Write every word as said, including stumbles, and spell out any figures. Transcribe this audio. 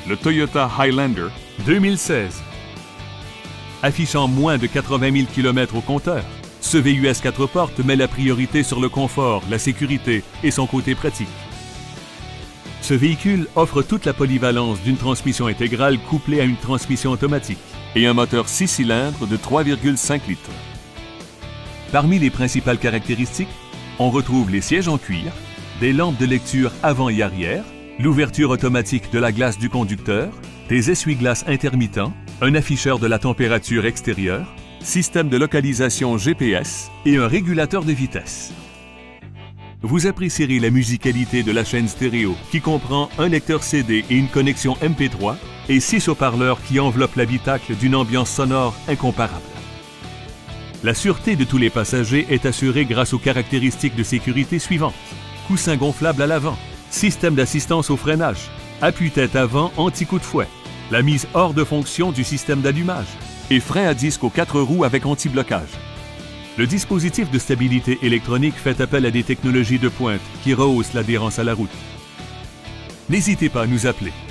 le Toyota Highlander deux mille seize. Affichant moins de quatre-vingt mille kilomètres au compteur, ce V U S quatre portes met la priorité sur le confort, la sécurité et son côté pratique. Ce véhicule offre toute la polyvalence d'une transmission intégrale couplée à une transmission automatique et un moteur six cylindres de trois virgule cinq litres. Parmi les principales caractéristiques, on retrouve les sièges en cuir, des lampes de lecture avant et arrière, l'ouverture automatique de la glace du conducteur, des essuie-glaces intermittents, un afficheur de la température extérieure, système de localisation G P S et un régulateur de vitesse. Vous apprécierez la musicalité de la chaîne stéréo qui comprend un lecteur C D et une connexion M P trois et six haut-parleurs qui enveloppent l'habitacle d'une ambiance sonore incomparable. La sûreté de tous les passagers est assurée grâce aux caractéristiques de sécurité suivantes. Coussin gonflable à l'avant, système d'assistance au freinage, appuie-tête avant anti-coup de fouet, la mise hors de fonction du système d'allumage et frein à disque aux quatre roues avec anti-blocage. Le dispositif de stabilité électronique fait appel à des technologies de pointe qui rehaussent l'adhérence à la route. N'hésitez pas à nous appeler.